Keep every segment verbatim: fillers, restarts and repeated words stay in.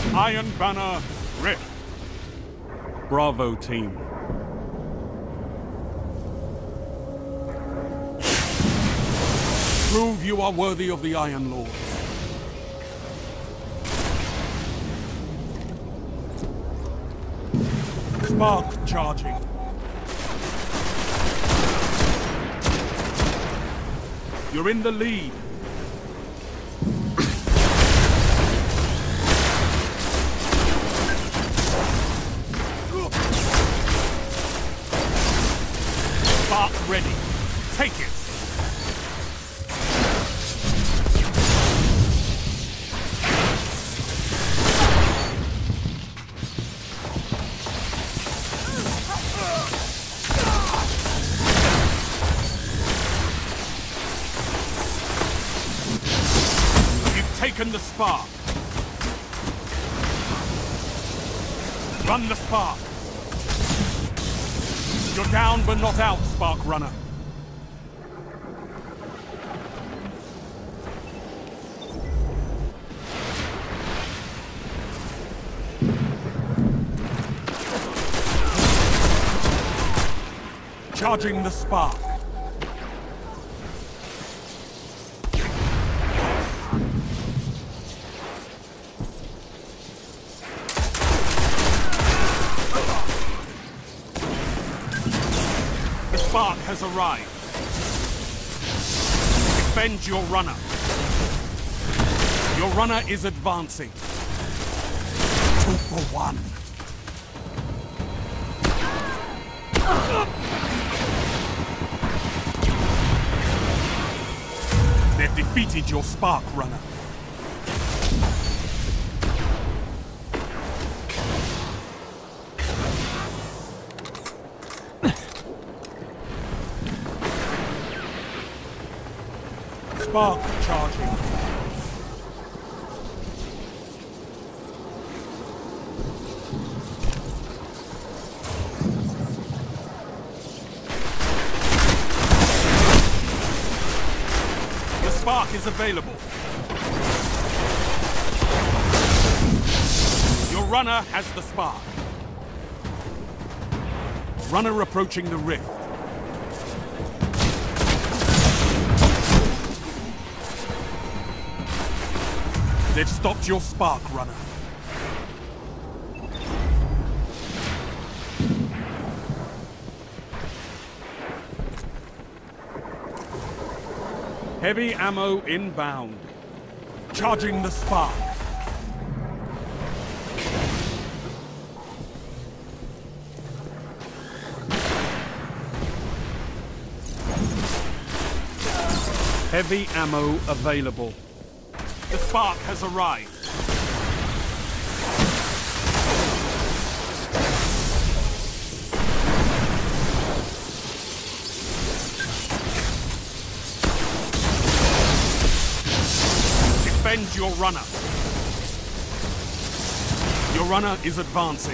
Iron Banner Rift. Bravo, team. Prove you are worthy of the Iron Lord. Spark charging. You're in the lead. Spark ready. Take it. Taken the spark. Run the spark. You're down but not out, Spark Runner. Charging the spark. Spark has arrived. Defend your runner. Your runner is advancing. Two for one. They've defeated your Spark Runner. Spark charging. The spark is available. Your runner has the spark. Runner approaching the rift. They've stopped your Spark Runner. Heavy ammo inbound. Charging the spark. Heavy ammo available. The spark has arrived. Defend your runner. Your runner is advancing.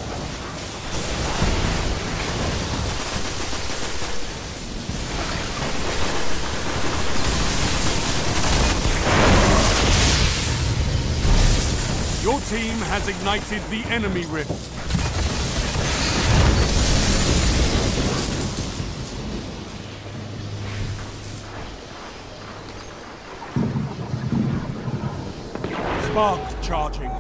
Your team has ignited the enemy rift. Spark charging.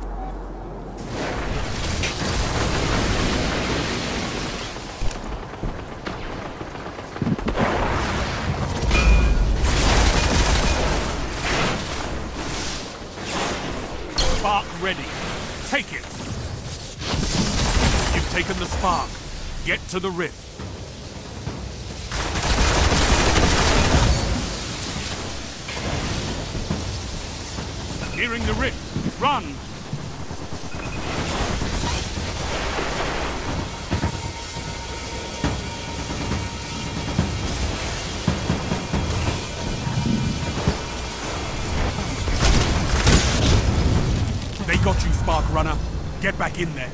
Spark ready. Take it. You've taken the spark. Get to the rift. Nearing the rift. Run. They got you, Spark Runner. Get back in there.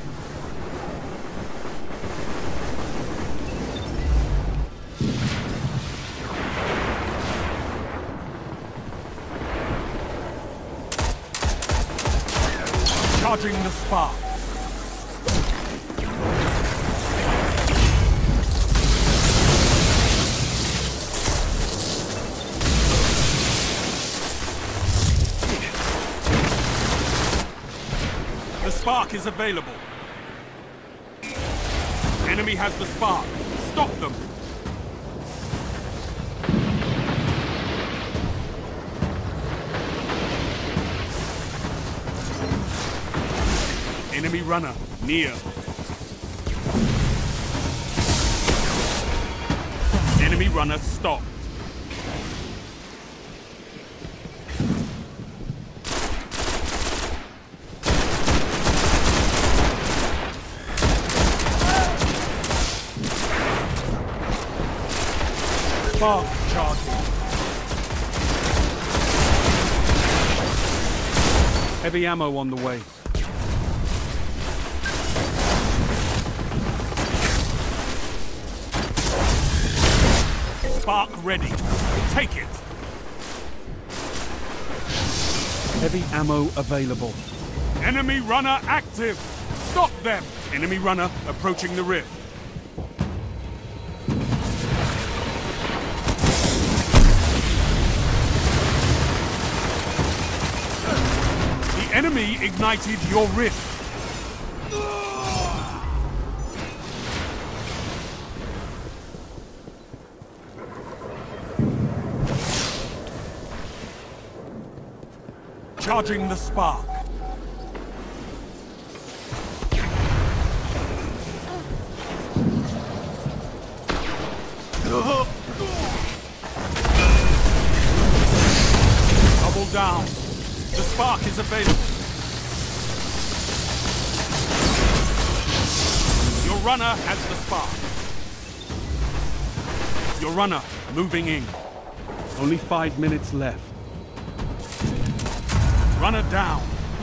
Charging the spark. The spark is available. Enemy has the spark. Stop them. Enemy runner, near. Enemy runner stopped. Spark charging. Heavy ammo on the way. Spark ready. Take it. Heavy ammo available. Enemy runner active. Stop them. Enemy runner approaching the rift. The enemy ignited your rift. Charging the spark. Double down. The spark is available. Your runner has the spark. Your runner moving in. Only five minutes left. Runner down.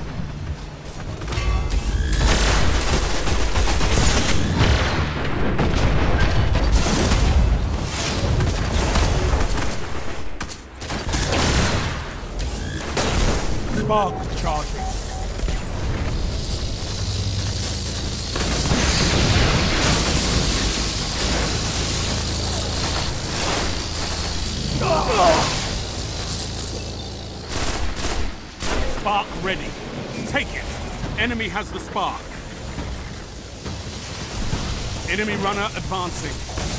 Spark charging. Spark ready. Take it. Enemy has the spark. Enemy runner advancing.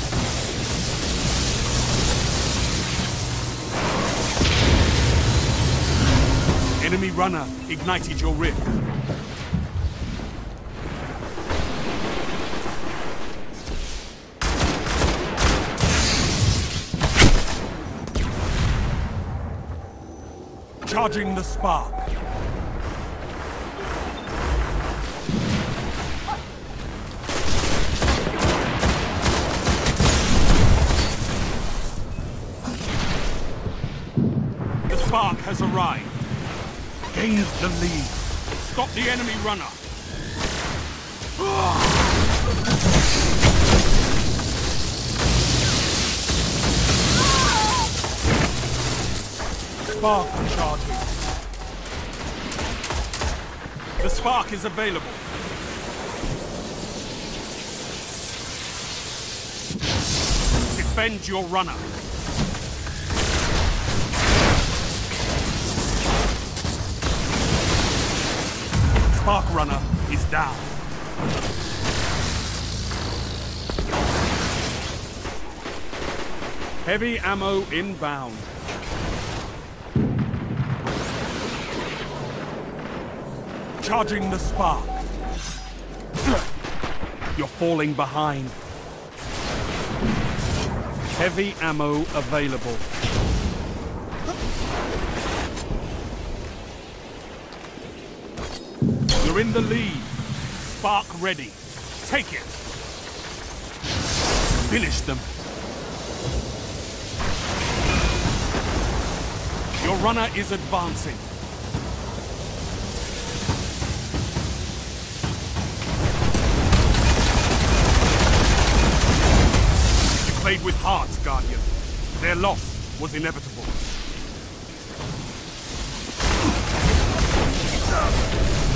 Enemy runner ignited your rift. Charging the spark. The spark has arrived. Gains the lead. Stop the enemy runner. Spark charging. The spark is available. Defend your runner. Spark runner is down. Heavy ammo inbound. Charging the spark. You're falling behind. Heavy ammo available. You're in the lead. Spark ready. Take it. Finish them. Your runner is advancing. You played with heart, Guardian. Their loss was inevitable.